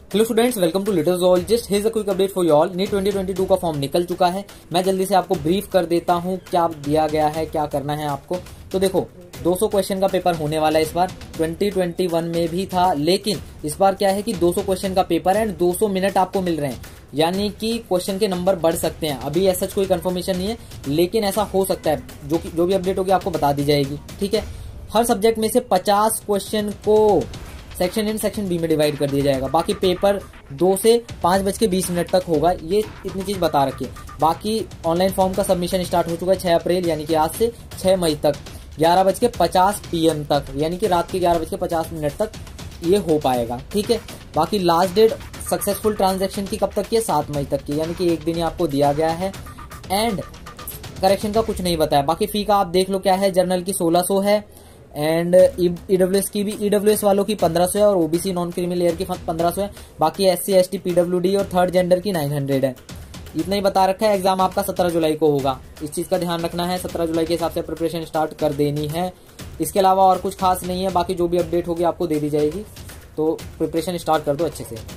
Hello students, welcome to little zoologist. Here is a quick update for you all. NEET 2022 का form निकल चुका है। मैं जल्दी से आपको ब्रीफ कर देता हूँ क्या दिया गया है, क्या करना है आपको। तो देखो, 200 क्वेश्चन का पेपर होने वाला है इस बार। 2021 में भी था, लेकिन इस बार क्या है कि 200 क्वेश्चन का पेपर है एंड 200 मिनट आपको मिल रहे हैं, यानी कि क्वेश्चन के नंबर बढ़ सकते हैं। अभी ऐसा कोई कंफर्मेशन नहीं है, लेकिन ऐसा हो सकता है। जो भी अपडेट होगी आपको बता दी जाएगी, ठीक है। हर सब्जेक्ट में से 50 क्वेश्चन को सेक्शन इन सेक्शन बी में डिवाइड कर दिया जाएगा। बाकी पेपर 2 से 5:20 तक होगा, ये इतनी चीज बता रखी है। बाकी ऑनलाइन फॉर्म का सबमिशन स्टार्ट हो चुका है 6 अप्रैल, यानी कि आज से 6 मई तक 11:50 PM तक, यानी कि रात के 11:50 तक ये हो पाएगा, ठीक है। बाकी लास्ट डेट सक्सेसफुल ट्रांजेक्शन की कब तक की है? 7 मई तक की, यानी कि एक दिन ही आपको दिया गया है। एंड करेक्शन का कुछ नहीं बताया। बाकी फी का आप देख लो क्या है। जर्नल की 1600 है एंड ईडब्ल्यूएस की भी, ईडब्ल्यूएस वालों की 1500 है और ओबीसी नॉन क्रीमी लेयर की 1500 है। बाकी एससी एसटी पीडब्ल्यूडी और थर्ड जेंडर की 900 है। इतना ही बता रखा है। एग्जाम आपका 17 जुलाई को होगा, इस चीज का ध्यान रखना है। 17 जुलाई के हिसाब से प्रिपरेशन स्टार्ट कर देनी है। इसके अलावा और कुछ खास नहीं है। बाकी जो भी अपडेट होगी आपको दे दी जाएगी, तो प्रिपरेशन स्टार्ट कर दो अच्छे से।